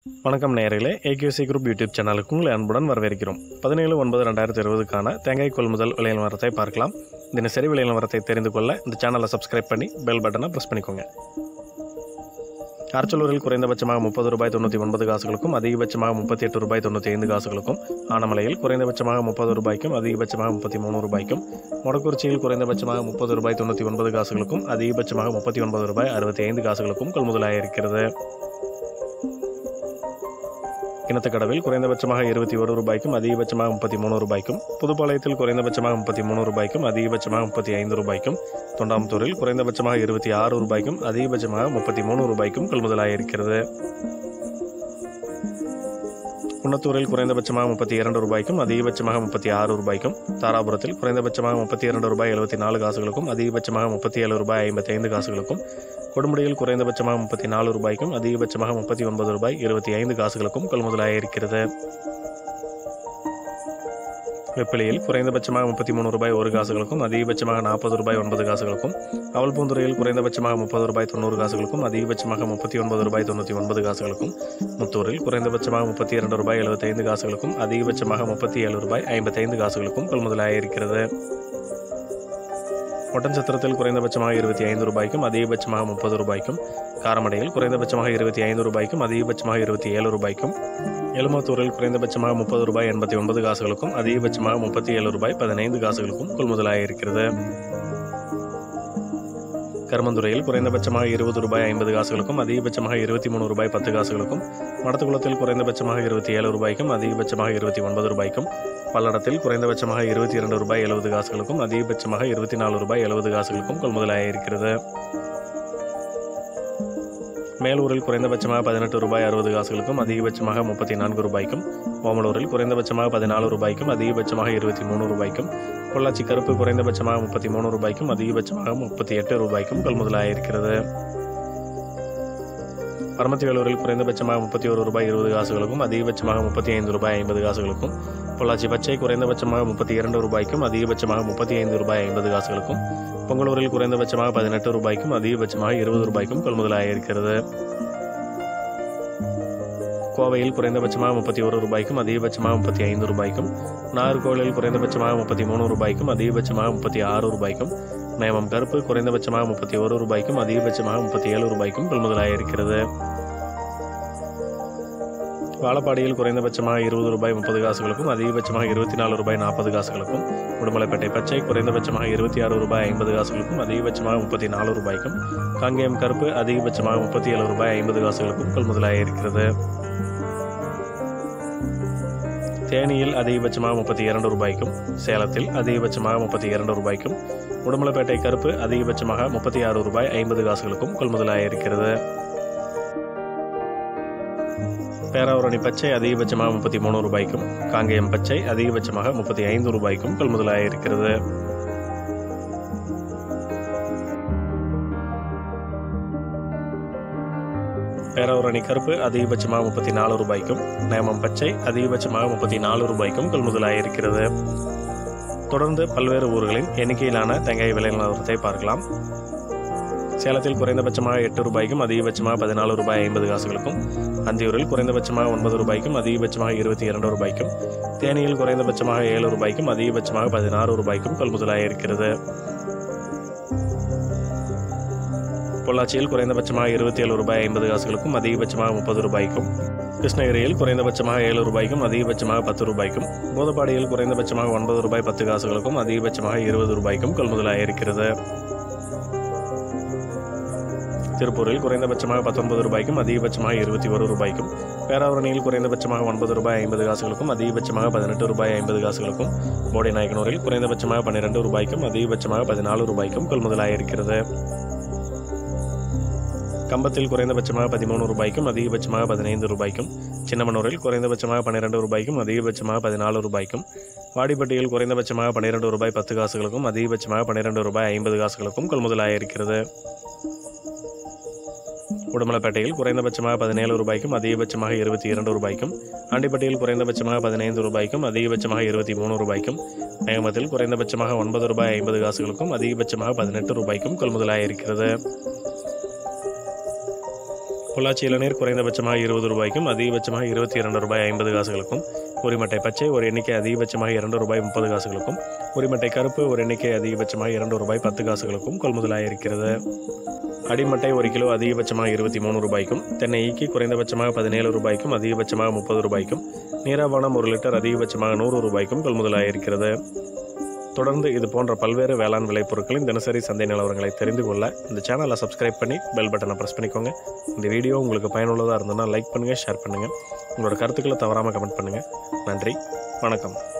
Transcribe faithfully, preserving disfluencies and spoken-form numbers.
வணக்கம் நேயர்களே, ஏகியூசி group YouTube சேனலுக்கு உங்களை அன்புடன் வரவேற்கிறோம். பதினேழு ஒன்பது ரெண்டாயிரத்தி இருபதுக்கான தேங்காய் கொள்முதல் விலை நிலவரத்தை பார்க்கலாம். தினசரி விலை நிலவரத்தை தெரிந்து கொள்ள இந்த சேனலை சப்ஸ்கிரைப் பண்ணி பெல் பட்டனை ப்ரெஸ் பண்ணிக்கோங்க. அரச்சலூரில் குறைந்தபட்சமாக முப்பது ரூபாய் தொண்ணூற்றி ஒன்பது காசுகளுக்கும் அதிகபட்சமாக முப்பத்தி எட்டு ரூபாய் தொண்ணூற்றி ஐந்து காசுகளுக்கும், ஆனமலையில் குறைந்தபட்சமாக முப்பது ரூபாய்க்கும் அதிகபட்சமாக முப்பத்தி மூணு ரூபாய்க்கும், மொடக்குறிச்சியில் குறைந்தபட்சமாக முப்பது ரூபாய் தொண்ணூற்றி ஒன்பது காசுகளுக்கும் அதிகபட்சமாக முப்பத்தி ஒன்பது ரூபாய் அறுபத்தி ஐந்து காசுகளுக்கும் கொள்முதலாக இருக்கிறது. கிணத்துக்கடவில் குறைந்தபட்சமாக இருபத்தி ஒரு ரூபாய்க்கும் அதிகபட்சமாக முப்பத்தி மூணு ரூபாய்க்கும், புதுப்பாளையத்தில் குறைந்தபட்சமாக முப்பத்தி மூணு ரூபாய்க்கும் அதிகபட்சமாக முப்பத்தி ஐந்து ரூபாய்க்கும், தொண்டாமுத்தூரில் குறைந்தபட்சமாக இருபத்தி ஆறு ரூபாய்க்கும் அதிகபட்சமாக முப்பத்தி மூணு ரூபாய்க்கும் கொள்முதலாக இருக்கிறது. குன்னத்தூரில் குறைந்தபட்சமாக முப்பத்தி இரண்டு ரூபாய்க்கும் அதிகபட்சமாக முப்பத்தி ஆறு ரூபாய்க்கும், தாராபுரத்தில் குறைந்தபட்சமாக முப்பத்தி இரண்டு ரூபாய் எழுபத்தி நாலு காசுகளுக்கும் அதிகபட்சமாக முப்பத்தி ஏழு ரூபாய் ஐம்பத்தி ஐந்து காசுகளுக்கும், கொடுமுடியில் குறைந்தபட்சமாக முப்பத்தி நாலு ரூபாய்க்கும் அதிகபட்சமாக முப்பத்தி ஒன்பது ரூபாய் இருபத்தி ஐந்து காசுகளுக்கும் கொள்முதலாக இருக்கிறது. வெப்பிலையில் குறைந்தபட்சமாக முப்பத்தி மூணு ரூபாய் ஒரு காசுகளுக்கும் அதிகபட்சமாக நாற்பது ரூபாய் ஒன்பது காசுகளுக்கும், அவல்பூந்துறையில் குறைந்தபட்சமாக முப்பது ரூபாய் தொண்ணூறு காசுகளுக்கும் அதிகபட்சமாக முப்பத்தி ஒன்பது ரூபாய் தொண்ணூற்றி ஒன்பது காசுகளுக்கும், முத்தூரில் குறைந்தபட்சமாக முப்பத்தி இரண்டு ரூபாய் எழுபத்தி ஐந்து காசுகளுக்கும் அதிகபட்சமாக முப்பத்தி ஏழு ரூபாய் ஐம்பத்தி ஐந்து காசுகளுக்கும் கொள்முதலாக இருக்கிறது. ஒட்டன்சத்திரத்தில் குறைந்தபட்சமாக இருபத்தி ஐந்து ரூபாய்க்கும் அதிகபட்சமாக முப்பது ரூபாய்க்கும், காரமடையில் குறைந்தபட்சமாக இருபத்தி ஐந்து ரூபாய்க்கும் அதிகபட்சமாக இருபத்தி ஏழு ரூபாய்க்கும், எலுமத்தூரில் குறைந்தபட்சமாக முப்பது ரூபாய் எண்பத்தி ஒன்பது காசுகளுக்கும் அதிகபட்சமாக முப்பத்தி ஏழு ரூபாய் பதினைந்து காசுகளுக்கும் கொள்முதலாக இருக்கிறது. கருமந்துறையில் குறைந்தபட்சமாக இருபது ரூபாய் ஐம்பது காசுகளுக்கும் அதிகபட்சமாக இருபத்தி மூணு ரூபாய் பத்து காசுகளுக்கும், மடத்துக்குளத்தில் குறைந்தபட்சமாக இருபத்தி ஏழு ரூபாய்க்கும் அதிகபட்சமாக இருபத்தி ஒன்பது ரூபாய்க்கும், பல்லடத்தில் குறைந்தபட்சமாக இருபத்தி இரண்டு ரூபாய் எழுபது காசுகளுக்கும் அதிகபட்சமாக இருபத்தி நாலு ரூபாய் எழுபது காசுகளுக்கும் கொள்முதலாக இருக்கிறது. மேலூரில் குறைந்தபட்சமாக பதினெட்டு ரூபாய் அறுபது காசுகளுக்கும் அதிகபட்சமாக முப்பத்தி நான்கு ரூபாய்க்கும், ஓமலூரில் குறைந்தபட்சமாக பதினாலு ரூபாய்க்கும் அதிகபட்சமாக இருபத்தி மூணு ரூபாய்க்கும், பொள்ளாச்சி கருப்பு குறைந்தபட்சமாக முப்பத்தி மூணு ரூபாய்க்கும் அதிகபட்சமாக முப்பத்தி எட்டு ரூபாய்க்கும் கொள்முதலாக இருக்கிறது. பரமத்தி வேலூரில் குறைந்தபட்சமாக முப்பத்தி ஒரு ரூபாய் இருபது காசுகளுக்கும் அதிகபட்சமாக முப்பத்தி ஐந்து ரூபாய் ஐம்பது காசுகளுக்கும், பொள்ளாச்சி பச்சை குறைந்தபட்சமாக முப்பத்தி இரண்டு ரூபாய்க்கும் அதிகபட்சமாக முப்பத்தி ஐந்து ரூபாய் ஐம்பது காசுகளுக்கும், பொங்கலூரில் குறைந்தபட்சமாக பதினெட்டு ரூபாய்க்கும் அதிகபட்சமாக இருபது ரூபாய்க்கும் கொள்முதலாக இருக்கிறது. கோவையில் குறைந்தபட்சமாக முப்பத்தி ஒரு ரூபாய்க்கும் அதிகபட்சமாக முப்பத்தி ஐந்து ரூபாய்க்கும், நாகர்கோவிலில் குறைந்தபட்சமாக முப்பத்தி மூணு ரூபாய்க்கும் அதிகபட்சமாக முப்பத்தி ஆறு ரூபாய்க்கும், நேமம் கருப்பு குறைந்தபட்சமாக முப்பத்தி ஒரு ரூபாய்க்கும் அதிகபட்சமாக முப்பத்தி ஏழு ரூபாய்க்கும் கொள்முதலாக இருக்கிறது. வாழப்பாடியில் குறைந்தபட்சமாக இருபது ரூபாய் முப்பது காசுகளுக்கும் அதிகபட்சமாக இருபத்தி நாலு ரூபாய் நாற்பது காசுகளுக்கும், உடுமலைப்பேட்டை பச்சை குறைந்தபட்சமாக இருபத்தி ஆறு ரூபாய் ஐம்பது காசுகளுக்கும் அதிகபட்சமாக முப்பத்தி நாலு ரூபாய்க்கும், காங்கேயம் கருப்பு அதிகபட்சமாக முப்பத்தி ஏழு ரூபாய் ஐம்பது காசுகளுக்கும் கொள்முதலாக இருக்கிறது. தேனியில் அதிகபட்சமாக முப்பத்தி இரண்டு ரூபாய்க்கும், சேலத்தில் அதிகபட்சமாக முப்பத்தி இரண்டு ரூபாய்க்கும், உடுமலைப்பேட்டை கருப்பு அதிகபட்சமாக முப்பத்தி ஆறு ரூபாய் ஐம்பது காசுகளுக்கும் கொள்முதலாக இருக்கிறது. பேராவூரணி பச்சை அதிகபட்சமாக முப்பத்தி மூணு ரூபாய்க்கும், காங்கேயம் பச்சை அதிகபட்சமாக முப்பத்தி ஐந்து ரூபாய்க்கும் கொள்முதலாக இருக்கிறது. பேராவூரணி கருப்பு அதிகபட்சமாக முப்பத்தி நாலு ரூபாய்க்கும், நேமம் பச்சை அதிகபட்சமாக முப்பத்தி நாலு ரூபாய்க்கும் கொள்முதலாக இருக்கிறது. தொடர்ந்து பல்வேறு ஊர்களின் எண்ணிக்கையிலான தேங்காய் விலை நிலவரத்தை பார்க்கலாம். சேலத்தில் குறைந்தபட்சமாக எட்டு ரூபாய்க்கும் அதிகபட்சமாக பதினாலு ரூபாய் ஐம்பது காசுகளுக்கும், அந்தியூரில் குறைந்தபட்சமாக ஒன்பது ரூபாய்க்கும் அதிகபட்சமாக இருபத்தி இரண்டு ரூபாய்க்கும், தேனியில் குறைந்தபட்சமாக ஏழு ரூபாய்க்கும் அதிகபட்சமாக பதினாறு ரூபாய்க்கும் கொள்முதலாக இருக்கிறது. பொள்ளாச்சியில் குறைந்தபட்சமாக இருபத்தி ஏழு ரூபாய் ஐம்பது காசுகளுக்கும் அதிகபட்சமாக முப்பது ரூபாய்க்கும், கிருஷ்ணகிரியில் குறைந்தபட்சமாக ஏழு ரூபாய்க்கும் அதிகபட்சமாக பத்து ரூபாய்க்கும், போதப்பாடியில் குறைந்தபட்சமாக ஒன்பது ரூபாய் பத்து காசுகளுக்கும் அதிகபட்சமாக இருபது ரூபாய்க்கும் கொள்முதலாக இருக்கிறது. திருப்பூரில் குறைந்தபட்சமாக பத்தொன்பது ரூபாய்க்கும் அதிகபட்சமாக இருபத்தி ஒரு ரூபாய்க்கும், பேராவரணியில் குறைந்தபட்சமாக ஒன்பது ரூபாய் ஐம்பது காசுகளுக்கும் அதிகபட்சமாக பதினெட்டு ரூபாய் ஐம்பது காசுகளுக்கும், போடி நாயக்கனூரில் குறைந்தபட்சமாக பன்னிரெண்டு ரூபாய்க்கும் அதிகபட்சமாக பதினாலு ரூபாய்க்கும் கொள்முதலாக இருக்கிறது. கம்பத்தில் குறைந்தபட்சமாக பதிமூணு ரூபாய்க்கும் அதிகபட்சமாக பதினைந்து ரூபாய்க்கும், சின்னமனூரில் குறைந்தபட்சமாக பன்னிரெண்டு ரூபாய்க்கும் அதிகபட்சமாக பதினாலு ரூபாய்க்கும், வாடிப்பட்டியில் குறைந்தபட்சமாக பன்னிரெண்டு ரூபாய் பத்து காசுகளுக்கும் அதிகபட்சமாக பன்னிரெண்டு ரூபாய் ஐம்பது காசுகளுக்கும் கொள்முதலாக இருக்கிறது. உடுமலைப்பேட்டையில் குறைந்தபட்சமாக பதினேழு ரூபாய்க்கும் அதிகபட்சமாக இருபத்தி இரண்டு ரூபாய்க்கும், ஆண்டிப்பட்டியில் குறைந்தபட்சமாக பதினைந்து ரூபாய்க்கும் அதிகபட்சமாக இருபத்தி மூணு ரூபாய்க்கும், நேமத்தில் குறைந்தபட்சமாக ஒன்பது ரூபாய் ஐம்பது காசுகளுக்கும் அதிகபட்சமாக பதினெட்டு ரூபாய்க்கும் கொள்முதலாக இருக்கிறது. பொள்ளாச்சி இளநீர் குறைந்தபட்சமாக இருபது ரூபாய்க்கும் அதிகபட்சமாக இருபத்தி இரண்டு ரூபாய் ஐம்பது காசுகளுக்கும், உரிமட்டை பச்சை ஒரு எண்ணிக்கை அதிகபட்சமாக இரண்டு ரூபாய் முப்பது காசுகளுக்கும், உரிமட்டை கருப்பு ஒரு எண்ணிக்கை அதிகபட்சமாக இரண்டு ரூபாய் பத்து காசுகளுக்கும் கொள்முதலாயிருக்கிறது. அடிமட்டை ஒரு கிலோ அதிகபட்சமாக இருபத்தி மூணு ரூபாய்க்கும், தென்னை ஈக்கி குறைந்தபட்சமாக பதினேழு ரூபாய்க்கும் அதிகபட்சமாக முப்பது ரூபாய்க்கும், நீராபானம் ஒரு லிட்டர் அதிகபட்சமாக நூறு ரூபாய்க்கும் கொள்முதலாயிருக்கிறது. தொடர்ந்து இது போன்ற பல்வேறு வேளாண் விளைபொருட்களின் தினசரி சந்தை நிலவரங்களை தெரிந்து கொள்ள இந்த சேனலை சப்ஸ்கிரைப் பண்ணி பெல் பட்டனை ப்ரெஸ் பண்ணிக்கோங்க. இந்த வீடியோ உங்களுக்கு பயனுள்ளதாக இருந்ததுன்னா லைக் பண்ணுங்கள், ஷேர் பண்ணுங்கள். உங்களோட கருத்துக்களை தவறாமல் கமெண்ட் பண்ணுங்கள். நன்றி, வணக்கம்.